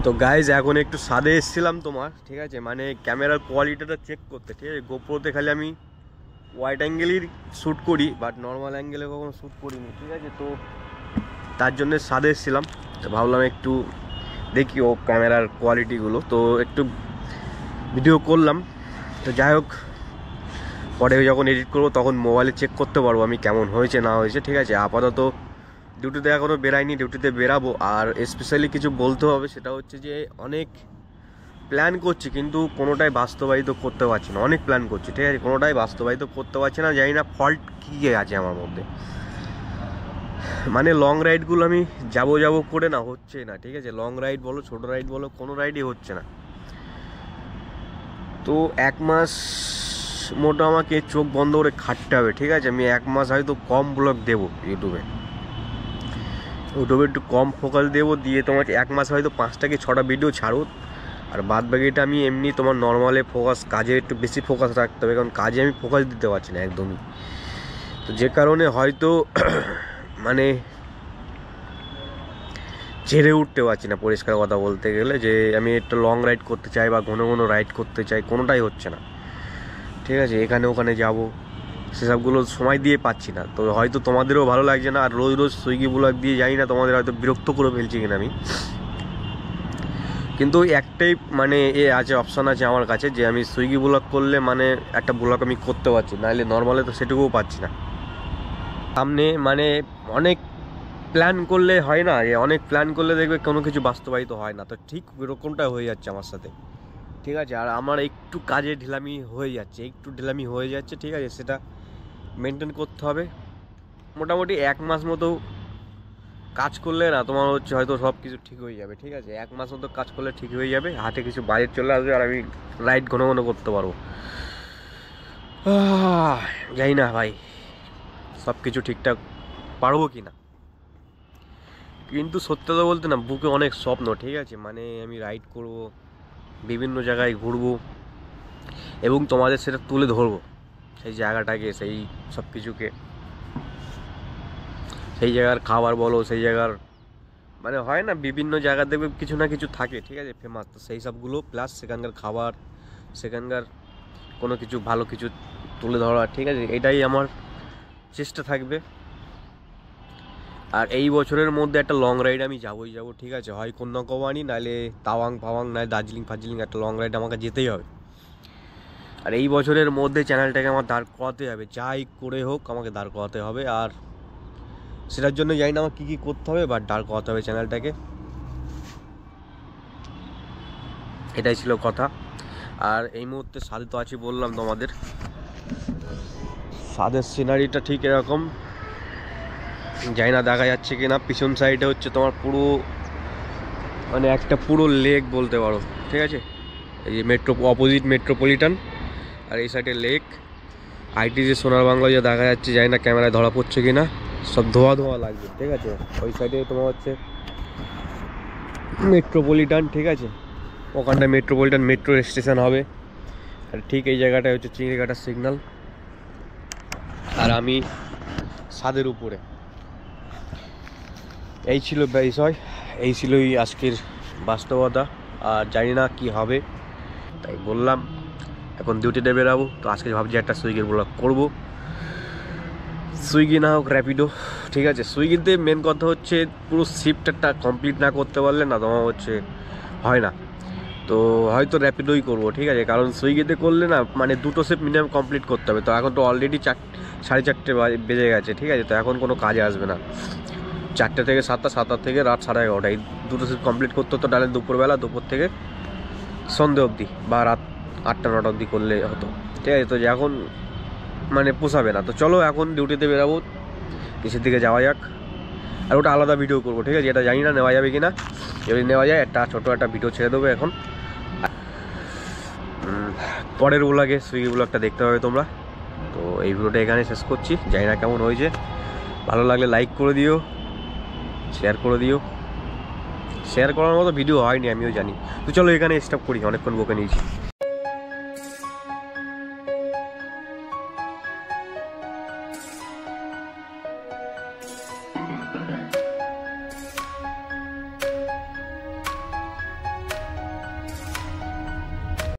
তো গাইজ এখন একটু ছাদে এসেছিলাম তোমার, ঠিক আছে, মানে ক্যামেরার কোয়ালিটিটা চেক করতে। ঠিক আছে, গোপ্রোতে খালি আমি ওয়াইড অ্যাঙ্গেলই শ্যুট করি, বাট নর্মাল অ্যাঙ্গেলে কখনো শ্যুট করিনি। ঠিক আছে, তো তার জন্য ছাদে এসেছিলাম। তো ভাবলাম একটু দেখি ও ক্যামেরার কোয়ালিটিগুলো, তো একটু ভিডিও করলাম। তো যাই হোক, পরে যখন এডিট করবো তখন মোবাইলে চেক করতে পারবো আমি কেমন হয়েছে না হয়েছে। ঠিক আছে, আপাতত ডিউটিতে এখনও বেরাইনি, ডিউটিতে বেরাবো। আর স্পেশালি কিছু বলতে হবে, সেটা হচ্ছে যে অনেক প্ল্যান করছি কিন্তু কোনোটাই বাস্তবায়িত করতে পারছি না। অনেক প্ল্যান করছি, ঠিক আছে, কোনোটাই বাস্তবায়িত করতে পারছি না। জানি না ফল্ট কী আছে আমার মধ্যে। মানে লং রাইডগুলো আমি যাবো করে না, হচ্ছে না। ঠিক আছে, লং রাইড বলো, ছোটো রাইড বলো, কোনো রাইডই হচ্ছে না। তো এক মাস মোটা আমাকে চোখ বন্ধ করে খাটতে হবে। ঠিক আছে, আমি এক মাস হয়তো কম ব্লগ দেবো ইউটিউবে একটু কম ফোকাস দেবো, দিয়ে তোমার এক মাস হয়তো 5টা কি 6টা ভিডিও ছাড়ো। আর বাদ বাকিটা আমি এমনি তোমার নর্মালে ফোকাস, কাজে একটু বেশি ফোকাস রাখতে হবে, কারণ কাজে আমি ফোকাস দিতে পারছি না একদমই। তো যে কারণে হয়তো মানে ছেড়ে উঠতে পারছি না, পরিষ্কার কথা বলতে গেলে, যে আমি একটু লং রাইড করতে চাই বা ঘন ঘন রাইড করতে চাই, কোনোটাই হচ্ছে না। ঠিক আছে, এখানে ওখানে যাব, সেসবগুলো সময় দিয়ে পাচ্ছি না। তো হয়তো তোমাদেরও ভালো লাগছে না, আর রোজ রোজ সুইগি ব্লগ দিয়ে যাই না, তোমাদের হয়তো বিরক্ত করে ফেলছি কিনা আমি। কিন্তু একটাই মানে আছে, অপশান আছে আমার কাছে, যে আমি সুইগি ব্লগ করলে মানে একটা ব্লগ আমি করতে পারছি, নাহলে নর্মালে তো সেটুকুও পাচ্ছি না। সামনে মানে অনেক প্ল্যান করলে হয় না, যে অনেক প্ল্যান করলে দেখবে কোনো কিছু বাস্তবায়িত হয় না। তো ঠিক এরকমটা হয়ে যাচ্ছে আমার সাথে। ঠিক আছে, আর আমার একটু কাজে ঢিলামি হয়ে যাচ্ছে, ঠিক আছে, সেটা মেনটেন করতে হবে। মোটামুটি এক মাস মতো কাজ করলে না, তোমার হচ্ছে হয়তো সব কিছু ঠিক হয়ে যাবে। ঠিক আছে, এক মাস মতো কাজ করলে ঠিক হয়ে যাবে, হাতে কিছু বাজেট চলে আসবে, আর আমি রাইড ঘন ঘন করতে পারবো। জানি না ভাই সব কিছু ঠিকঠাক পারবো কি না, কিন্তু সত্যি কথা বলতে না, বুকে অনেক স্বপ্ন। ঠিক আছে, মানে আমি রাইড করব, বিভিন্ন জায়গায় ঘুরবো, এবং তোমাদের সেটা তুলে ধরবো, সেই জায়গাটাকে, সেই সব কিছুকে, সেই জায়গার খাবার বলো, সেই জায়গার মানে হয় না, বিভিন্ন জায়গা দেখবে কিছু না কিছু থাকে, ঠিক আছে, ফেমাস। তো সেই সবগুলো প্লাস সেখানকার খাবার, সেখানকার কোনো কিছু ভালো কিছু তুলে ধরা। ঠিক আছে, এটাই আমার চেষ্টা থাকবে। আর এই বছরের মধ্যে একটা লং রাইড আমি যাবো। ঠিক আছে, হয় কন্যাকুমারী, নাহলে তাওয়াং ফাওয়াং, নাহলে দার্জিলিং ফার্জিলিং, একটা লং রাইড আমাকে যেতেই হবে। আর এই বছরের মধ্যে চ্যানেলটাকে আমার দাঁড় করাতে হবে, যাই করে হোক আমাকে দাঁড় করাতে হবে। আর সেটার জন্য জানি না আমার কী করতে হবে, বাট দাঁড় করাতে হবে চ্যানেলটাকে। এটাই ছিল কথা। আর এই মুহূর্তে ছাদে তো আছি, বললাম তোমাদের, ছাদের সিনারিটা ঠিক এরকম, জানি না দেখা যাচ্ছে কি না। পিছন সাইডে হচ্ছে তোমার পুরো মানে একটা পুরো লেক বলতে পারো। ঠিক আছে, এই যে অপোজিট মেট্রোপলিটন, আর এই সাইডে লেক। আইটি যে সোনার বাংলা যে দেখা যাচ্ছে, জানি না ক্যামেরায় ধরা পড়ছে কি না, সব ধোয়া লাগবে। ঠিক আছে, ওই সাইডে তোমার হচ্ছে মেট্রোপলিটন। ঠিক আছে, ওখানটায় মেট্রোপলিটন মেট্রো স্টেশন হবে। আর ঠিক এই জায়গাটায় হচ্ছে চিংড়িঘাটার সিগন্যাল, আর আমি ছাদের উপরে। এই ছিল বিষয়, এই ছিলই আজকের বাস্তবতা। আর জানি না কি হবে, তাই বললাম এখন ডিউটিতে বেরাবো। তো আজকে ভাবছি একটা সুইগির ব্লগ করবো, সুইগি না হোক র্যাপিডো। ঠিক আছে, সুইগিতে মেন কথা হচ্ছে পুরো শিফটটা কমপ্লিট না করতে পারলে না তোমার হচ্ছে হয় না। তো হয়তো র্যাপিডোই করবো। ঠিক আছে, কারণ সুইগিতে করলে না মানে 2টো শিফট মিনিমাম কমপ্লিট করতে হবে। তো এখন তো অলরেডি 4:30 বেজে গেছে। ঠিক আছে, তো এখন কোনো কাজে আসবে না। 4টে থেকে 7টা, 7টা থেকে রাত 11:30, এই 2টো শিফট কমপ্লিট করতে হতো। তাহলে দুপুরবেলা, দুপুর থেকে সন্ধে অবধি, বা রাত 8টা 9টা অবধি করলে হতো। ঠিক আছে, তো এখন মানে পোষাবে না। তো চলো এখন ডিউটিতে বেরাবো, নিচের দিকে যাওয়া যাক। আর ওটা আলাদা ভিডিও করবো। ঠিক আছে, এটা জানি না নেওয়া যাবে কি না, যদি নেওয়া যায় ছোটো একটা ভিডিও ছেড়ে দেবো এখন। পরের ব্লগে সুইগি ব্লগটা দেখতে হবে তোমরা। তো এই ভিডিওটা এখানে শেষ করছি, জানি না কেমন হয়েছে। ভালো লাগলে লাইক করে দিও, শেয়ার করে দিও। শেয়ার করার মতো ভিডিও হয়নি আমিও জানি। তো চলো এখানে স্টপ করি, অনেকক্ষণ বকে নিয়েছি।